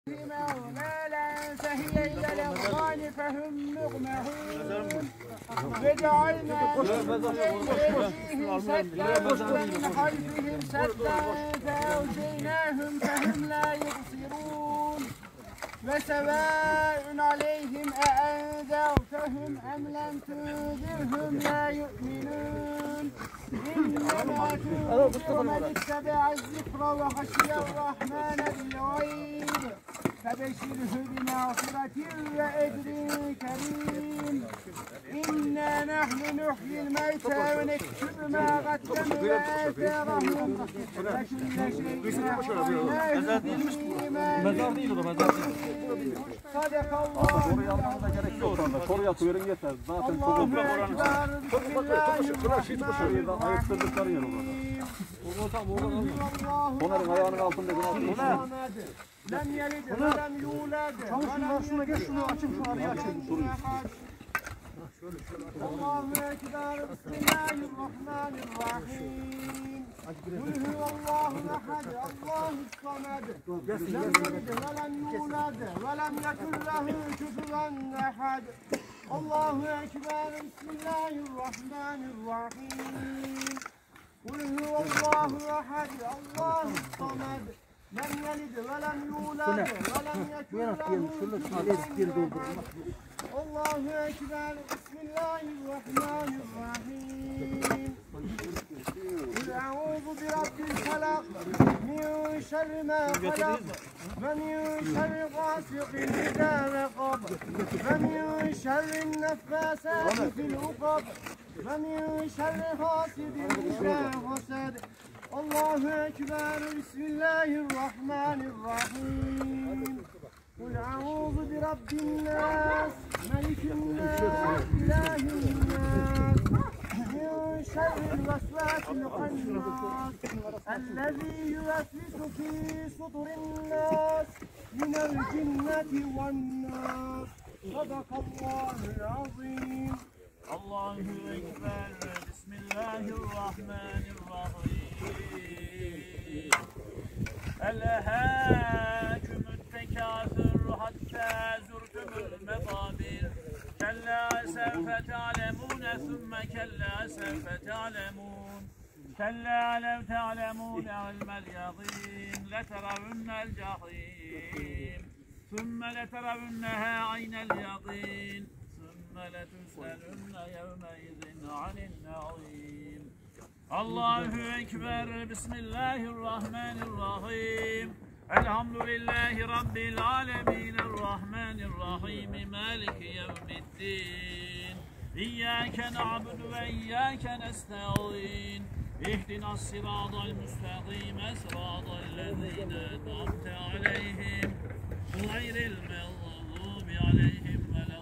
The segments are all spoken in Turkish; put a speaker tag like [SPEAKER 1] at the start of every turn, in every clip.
[SPEAKER 1] أغلالا فهي إلى الأذقان فهم مقمحون وجعلنا أيديهم سدا ومن خلفهم سدا فأغشيناهم فهم لا يبصرون وسواء عليهم أأنذرتهم أم لم تنذرهم لا يؤمنون إنما تنذر من اتبع الذكر وخشي الرحمن بالغيب فبشره بمغفرة وأجر كريم إنا نحن نحيي الموتى ونكتب ما قدموا وآثارهم وكل شيء أحصيناه في إمام صدق الله
[SPEAKER 2] Soru yapıyorum yeter. Zaten
[SPEAKER 1] الله أكبر بسم الله الرحمن الرحيم
[SPEAKER 2] Onların ayağının altında
[SPEAKER 1] لم يلد ولم يولد
[SPEAKER 3] Şuna geç şunu açın şu arayı açın.
[SPEAKER 1] الله أكبر بسم الله الرحمن الرحيم قل هو الله أحد الله الصمد لم يلد ولم يولد ولم يكن له كفوا أحد الله أكبر بسم الله الرحمن الرحيم قل هو الله أحد الله الصمد لم يلد ولم يولد ولم يكن له كفوا أحد الله أكبر بسم الله الرحمن الرحيم قل أعوذ برب الفلق من شر ما خلق ومن شر غاسق إذا وقب ومن شر النفاثات في العقد ومن شر حاسد إذا حسد الله أكبر بسم الله الرحمن الرحيم قل أعوذ برب الناس ملك الناس إله الناس من شر الوسواس الخناس الذي يوسوس في صدور الناس من الجنة والناس صدق الله العظيم
[SPEAKER 4] الله أكبر بسم الله الرحمن الرحيم ألهاكم التكاثر حتى زرتم المقابر كلا سوف تعلمون ثم كلا سوف تعلمون كلا لو تعلمون علم اليقين لترون الجحيم ثم لترونها عين اليقين ثم لتسألن يومئذ عن النعيم الله أكبر بسم الله الرحمن الرحيم الحمد لله رب العالمين الرحمن الرحيم مالك يوم الدين إياك نعبد وإياك نستعين اهدنا الصراط المستقيم صراط الذين أنعمت عليهم غير المغضوب عليهم ولا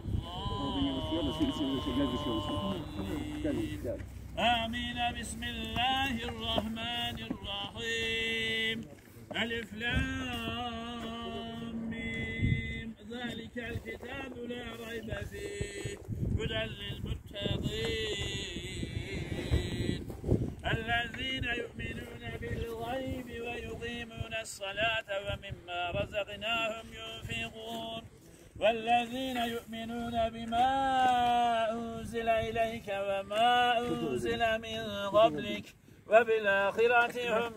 [SPEAKER 4] الضالين آمين بسم الله الرحمن الرحيم ألف لام ميم ذلك الكتاب لا ريب فيه هدى للمتقين الذين يؤمنون بالغيب ويقيمون الصلاة ومما رزقناهم ينفقون والذين يؤمنون بما أنزل إليك وما أنزل من قبلك وبالآخرة هم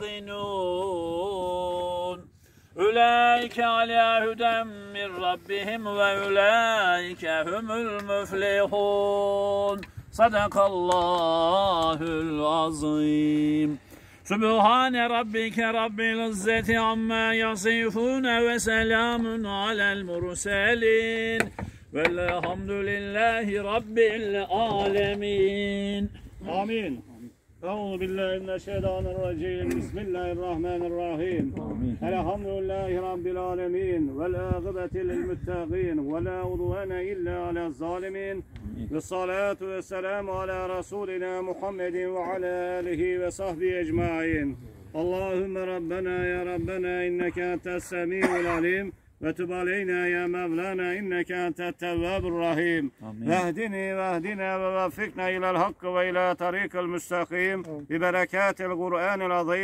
[SPEAKER 4] يوقنون أولئك على هدى من ربهم وأولئك هم المفلحون صدق الله العظيم سبحان ربك رب العزة عما يصفون وسلام على المرسلين والحمد لله رب العالمين
[SPEAKER 3] Amin. Euzu billahi mineşşeytanirracim. Bismillahirrahmanirrahim. Elhamdülillahi rabbil alamin vel âkıbete lil muttaqin ve la udvane illa alel zalimin. Ve salatu vesselamu ala rasulina Muhammedin ve ala alihi ve sahbihi ecmaîn. Allahümme Rabbena ya Rabbena inneke entes semî'ul alim ve tub aleyna ya Mevlana inneke entet tevvabur rahim. Vehdini vehdina ve veffikna ila'l hakkı ve ila tariqil müstakim bi berekatil Kur'anil azim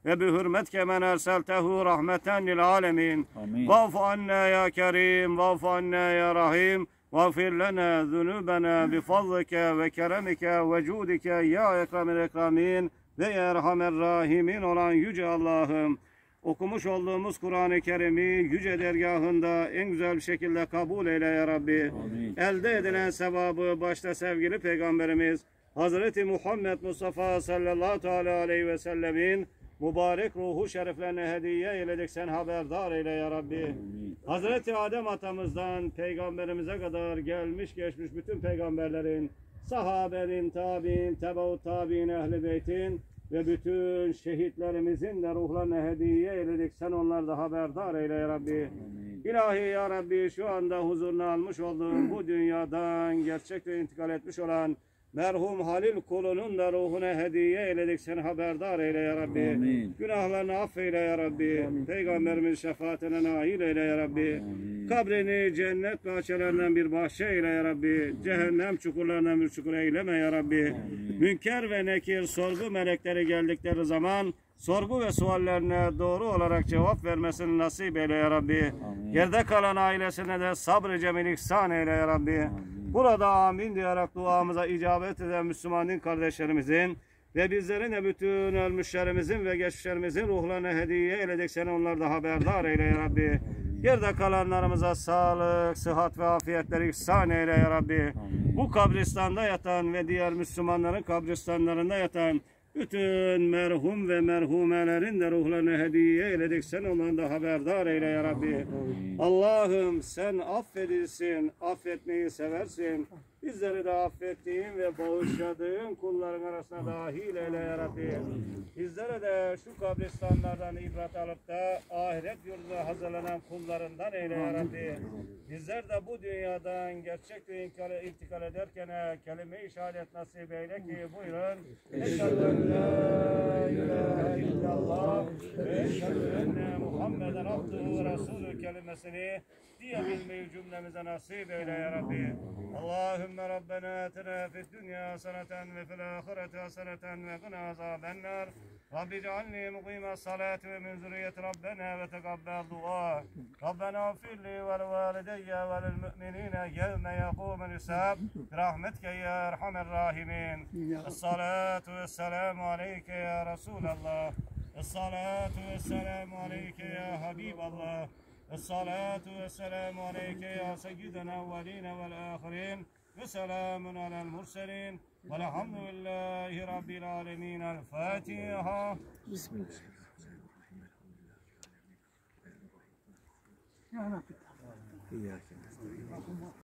[SPEAKER 3] ve bi hürmetke men erseltehu rahmeten lil alemin.
[SPEAKER 4] Amin.
[SPEAKER 3] Va'fu anna ya kerim, va'fu anna ya rahim. واغفر لنا ذنوبنا بفضلك وكرمك وجودك ya ekremel ekremin ve ya erhamer rahimin olan yüce Allah'ım, okumuş olduğumuz Kur'an-ı Kerim'i yüce dergahında en güzel bir şekilde kabul eyle ya Rabbi.
[SPEAKER 4] Amin.
[SPEAKER 3] Elde edilen sevabı başta sevgili Peygamberimiz Hazreti Muhammed Mustafa sallallahu aleyhi ve sellemin mübarek ruhu şeriflerine hediye eyledik, sen haberdar eyle ya Rabbi. Hazreti Adem atamızdan peygamberimize kadar gelmiş geçmiş bütün peygamberlerin, sahabenin, tabi'in, tebe-u tabi'in, ehl-i beytin ve bütün şehitlerimizin de ruhlarına hediye eyledik, sen onları da haberdar eyle ya Rabbi. İlahi ya Rabbi, şu anda huzuruna almış olduğum bu dünyadan gerçekten intikal etmiş olan merhum Halil kulunun da ruhuna hediye eyledik, sen haberdar eyle ya Rabbi.
[SPEAKER 4] Amin.
[SPEAKER 3] Günahlarını affeyle ya Rabbi. Peygamberimiz şefaatine nail eyle ya Rabbi. Kabrini cennet bahçelerinden bir bahçe eyle ya Rabbi. Cehennem çukurlarından bir çukur eyleme ya Rabbi. Münker ve nekir sorgu melekleri geldikleri zaman sorgu ve suallerine doğru olarak cevap vermesini nasip eyle ya Rabbi. Yerde kalan ailesine de sabr-ı cemil ihsan eyle ya Rabbi. Burada amin diyerek duamıza icabet eden Müslüman kardeşlerimizin ve bizlerin de bütün ölmüşlerimizin ve geçmişlerimizin ruhlarına hediye eyledik, sen onları da haberdar eyle ya Rabbi. Yerde kalanlarımıza sağlık, sıhhat ve afiyetleri ihsan eyle ya Rabbi. Bu kabristanda yatan ve diğer Müslümanların kabristanlarında yatan bütün merhum ve merhumelerin de ruhlarını hediye eyledik, sen onları da haberdar eyle ya Rabbi. Allah'ım sen affedilsin, affetmeyi seversin. Bizleri de affettiğin ve bağışladığın kulların arasına dahil eyle ya Rabbi. Bizlere de şu kabristanlardan ibret alıp da ahiret yurduna hazırlanan kullarından eyle ya Rabbi. Bizler de bu dünyadan gerçekten intikal ederken kelime-i şehadet nasip eyle ki buyurun. Eşhedü en la ilahe illallah ve eşhedü enne Muhammeden abduhu ve resulü kelimesini diyebilmeyi cümlemize nasip eyle ya Rabbi. Allahümme Rabbena atina fid dünya haseneten ve fil ahireti haseneten ve qina azabennar. Rabbi cealni muqime salati ve min zürriyeti Rabbena ve tegabbel dua. Rabbena affirli ve valideyye ve lil müminine yevme yakumul hisab. Rahmetke ya erhamer rahimin. Esselatu vesselamu aleyke ya Resulallah. Esselatu vesselamu aleyke ya Habiballah. Esselatu vesselamu aleyke ya seyyidina evveline vel ahirin. Ve selamun alel murselin. Velhamdülillahi Rabbil alemin. El Fatiha.
[SPEAKER 1] Ya Rabbi.